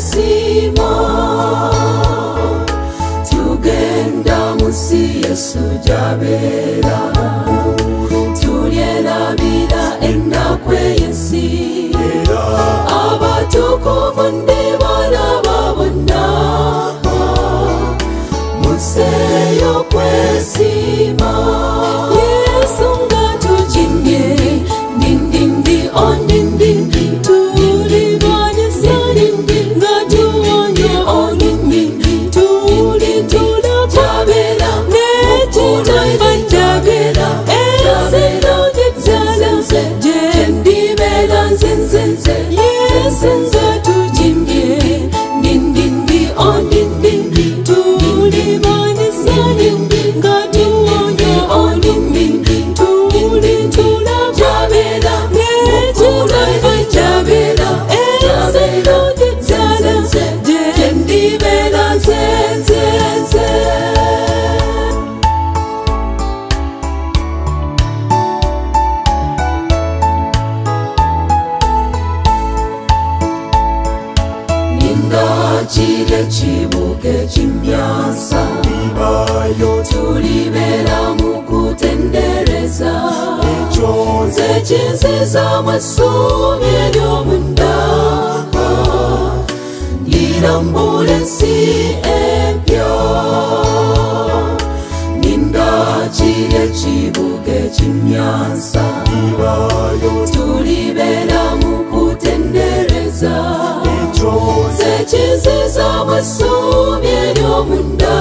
kwesimo tugenda musi Yesu jabera tulyenabira enakwe yensi abatukuvu ndi bana babona museyo kwesimo Yesu nga tujimye Ndi Ndi oh Ndi Ndi tulibanyisa nga tuwonye oh Ndi Ndi tulitula jabera netitamba jabera ensero jezala jendibera nzenzenze Yesu nga tujimye Ndi Ndi oh Ndi Ndi tulibanyisa nga tuwonye oh Ndi Ndi tulitula jabera netitamba jabera ensero jezala jendibera nzenzenze Chile chibuke chimyansa Ibayo tulibera mukutendereza Echonze chinziza mwasumye lyomunda Nirambule si empyo Ninda chile chibuke chimyansa Ibayo tulibera mukutendereza Zechiziza mwasumye lyomunda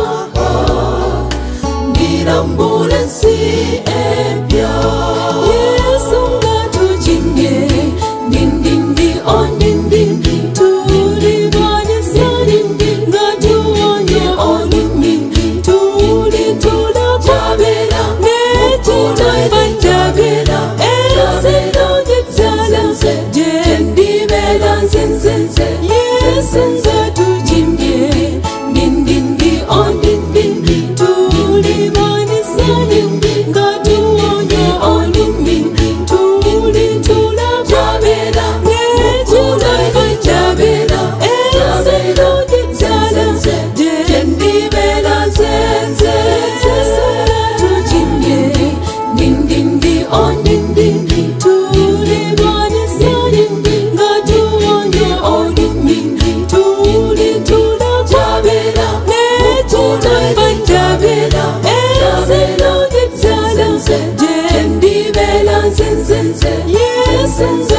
Nirambule nsi empya Yesu nga tujimye Ndi Ndi oh Ndi Ndi tulibanyisa nga tuwonye oh Ndi Ndi tulitula jabera netitamba jabera ensero jezala jendibera nzenzenze Yesu nga tujimye Ndi Ndi oh Ndi Ndi tulibanyisa nga tuwonye oh Ndi Ndi tulitula jabera netitamba jabera ensero jezala jendibera nzenzenze Yesu nga tujimye Ndi Ndi oh Ndi Ndi tulibanyisa nga tuwonye oh Ndi Ndi tulitula jabera netitamba jabera ensero jezala jendibera nzenzenze Yesu